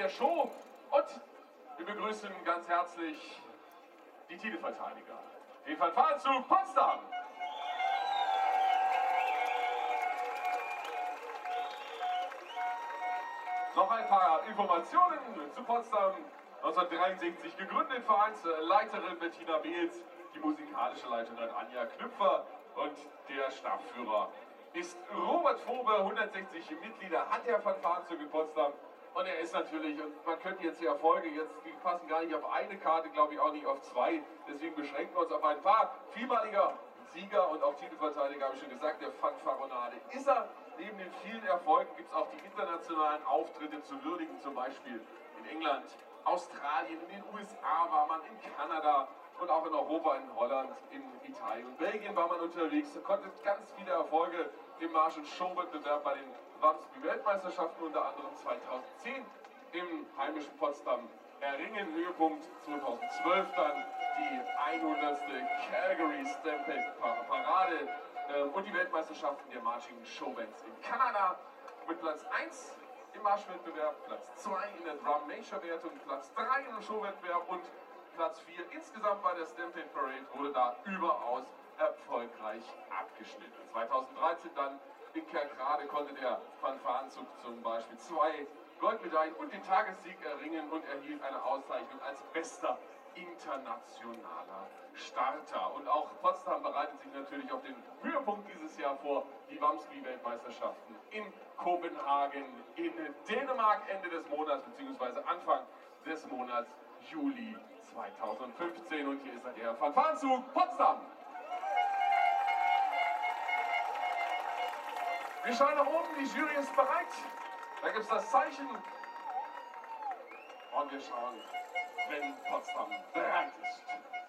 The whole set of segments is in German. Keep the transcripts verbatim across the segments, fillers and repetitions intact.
der Show. Und wir begrüßen ganz herzlich die Titelverteidiger. Den Fanfarenzug Potsdam. Noch ein paar Informationen zu Potsdam. neunzehnhundertdreiundsechzig gegründet, Vereinsleiterin Bettina Beels, die musikalische Leiterin Anja Knüpfer und der Stabführer ist Robert Fobe. hundertsechzig Mitglieder hat der Fanfarenzug in Potsdam und er ist natürlich, und man könnte jetzt die Erfolge, jetzt, die passen gar nicht auf eine Karte, glaube ich auch nicht auf zwei, deswegen beschränken wir uns auf ein paar. Vielmaliger Sieger und auch Titelverteidiger, habe ich schon gesagt, der Fanfaronade ist er. Neben den vielen Erfolgen gibt es auch die internationalen Auftritte zu würdigen, zum Beispiel in England, Australien, in den U S A war man, in Kanada und auch in Europa, in Holland, in Italien und Belgien war man unterwegs. Man konnte ganz viele Erfolge im Marsch- und Showwettbewerb bei den Wamsby-Weltmeisterschaften, unter anderem zweitausendzehn im heimischen Potsdam erringen. Höhepunkt zweitausendzwölf dann die hundertste Calgary Stampede Parade äh, und die Weltmeisterschaften der Marching Showbands in Kanada mit Platz eins im Marschwettbewerb, Platz zwei in der Drum Major Wertung, Platz drei im Showwettbewerb und Platz vier insgesamt bei der Stampede Parade wurde da überaus erfolgreich abgeschnitten. zweitausenddreizehn dann in Kerkrade konnte der Fanfarenzug zum Beispiel zwei Goldmedaillen und den Tagessieg erringen und erhielt eine Auszeichnung als bester internationaler Starter. Und auch Potsdam bereitet sich natürlich auf den Höhepunkt dieses Jahr vor, die Wamsby-Weltmeisterschaften in Kopenhagen in Dänemark Ende des Monats bzw. Anfang des Monats Juli zweitausendfünfzehn. Und hier ist der Fanfarenzug Potsdam. Wir schauen nach oben, die Jury ist bereit. Da gibt es das Zeichen. Und wir schauen, wenn Potsdam bereit ist.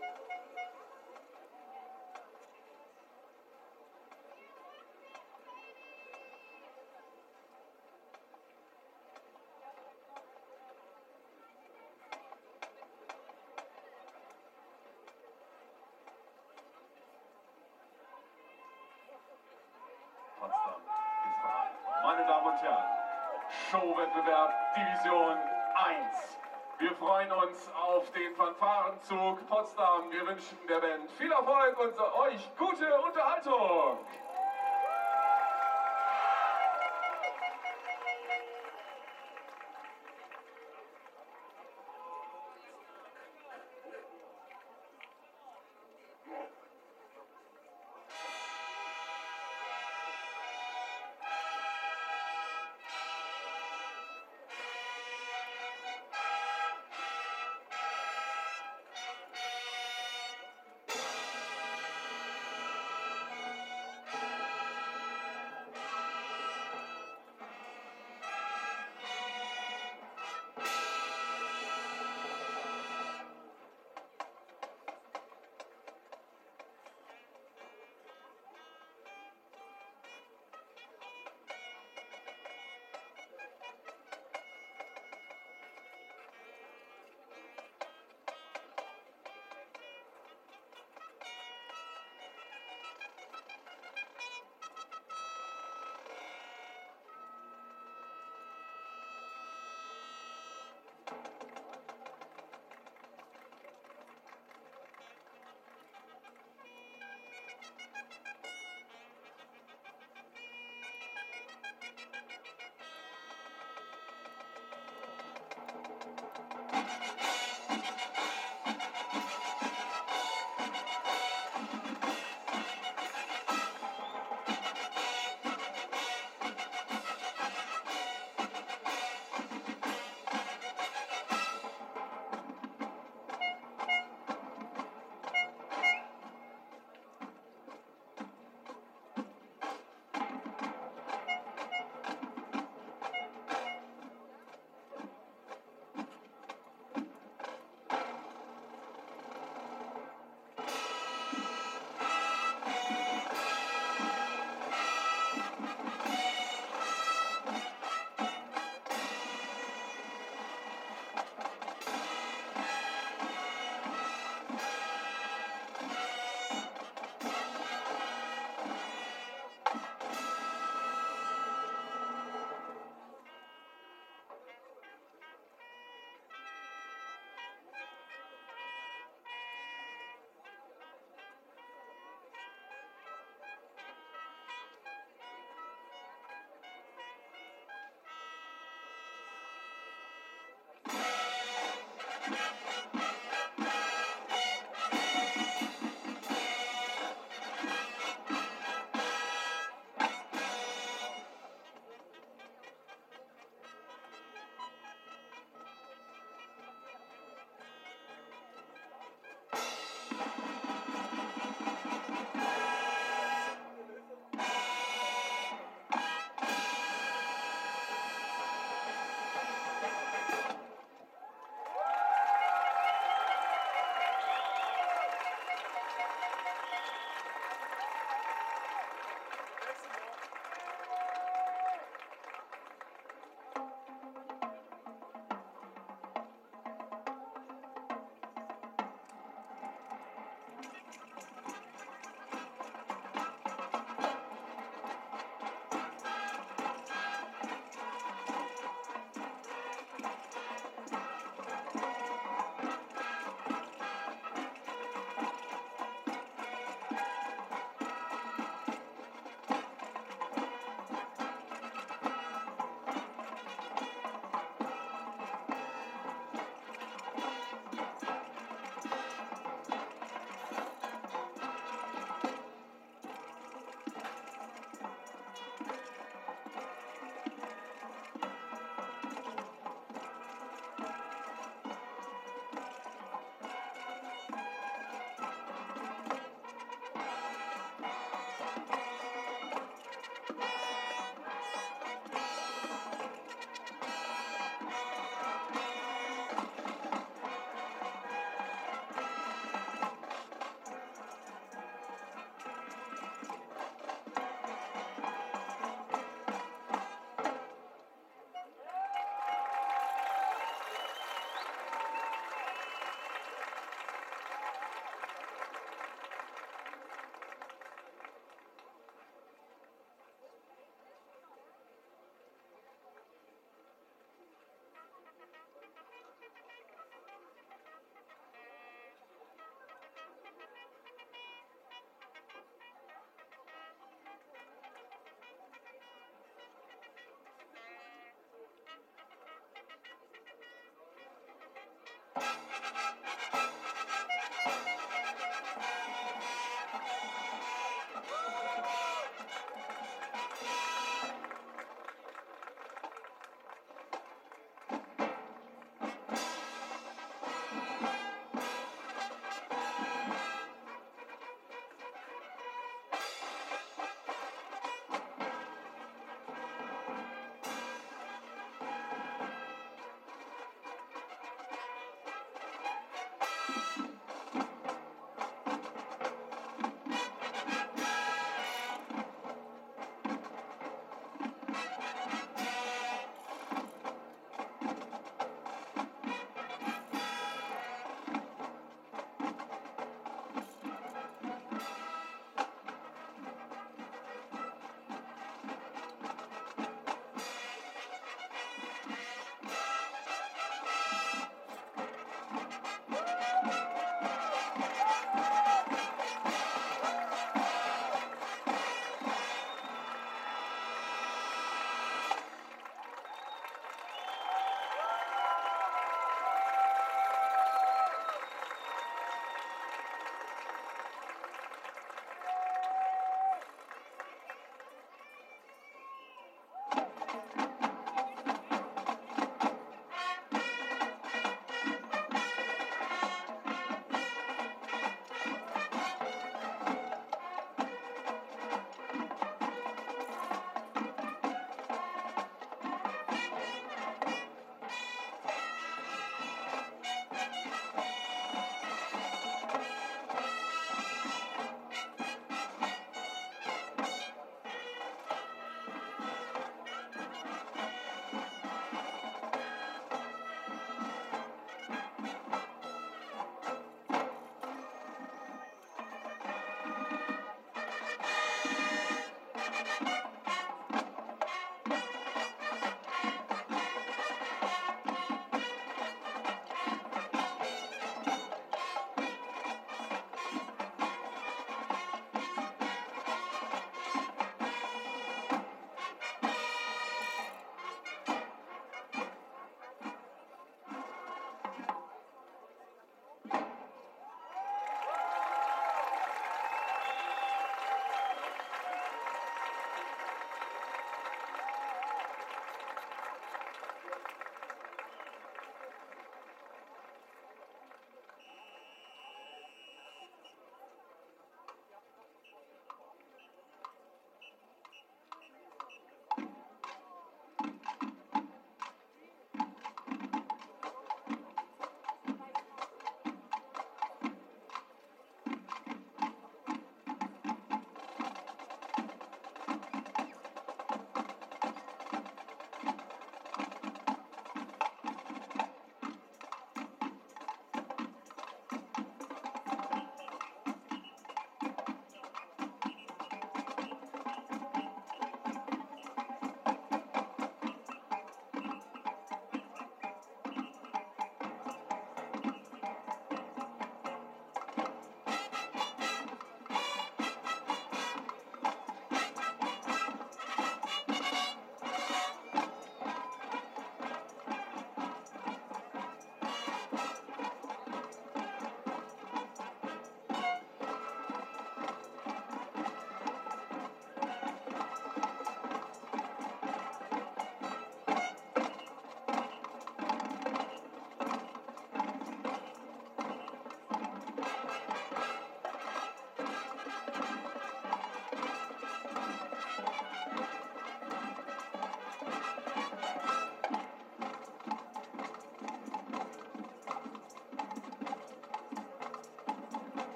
Potsdam ist bereit. Meine Damen und Herren, Showwettbewerb Division eins. Wir freuen uns auf den Fanfarenzug Potsdam. Wir wünschen der Band viel Erfolg und euch gute Unterhaltung.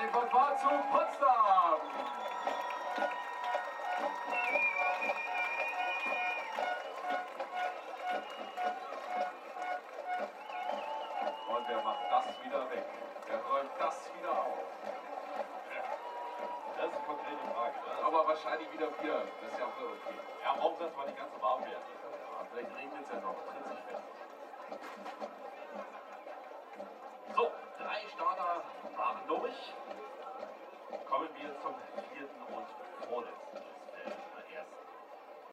von Fahrt zu Potsdam. Und er macht das wieder weg. Er räumt das wieder auf. Das ist eine konkrete Frage. Ne? Aber wahrscheinlich wieder Bier. Das ist ja auch so okay. Ja, warum das mal nicht ganz so warm werden? Ja, vielleicht regnet es ja noch.